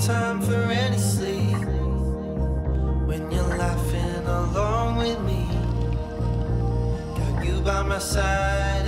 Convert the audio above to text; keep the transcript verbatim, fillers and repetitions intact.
time for any sleep when you're laughing along with me. Got you by my side.